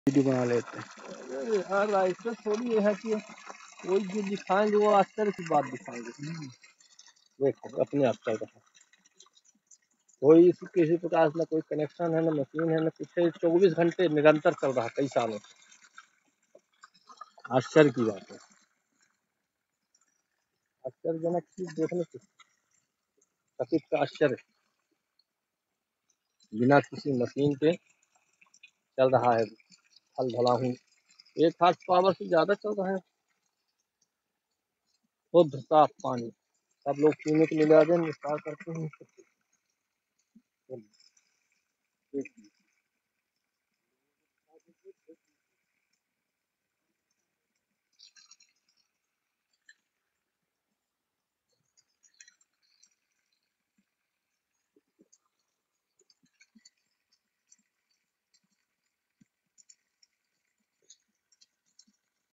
Video बना लेते हैं। अरे यार ऐसा थोड़ी है कि कोई जो दिखाएंगे वो आश्चर्य की बात दिखाएंगे। देखो अपने आप चल रहा है, कोई किसी प्रकार से ना कोई कनेक्शन है, ना मशीन है, ना कुछ है। 24 घंटे निरंतर चल रहा है कई सालों से। आश्चर्य की बात है, आश्चर्यजनक चीज देखने को चकित का आश्चर्य। बिना किसी मशीन के चल रहा है, फल भला हूँ 1 हाथ पावर से ज्यादा चल रहा है। शुद्ध साफ पानी सब लोग पीने के लिए ले आते हैं, निस्तार करते हैं।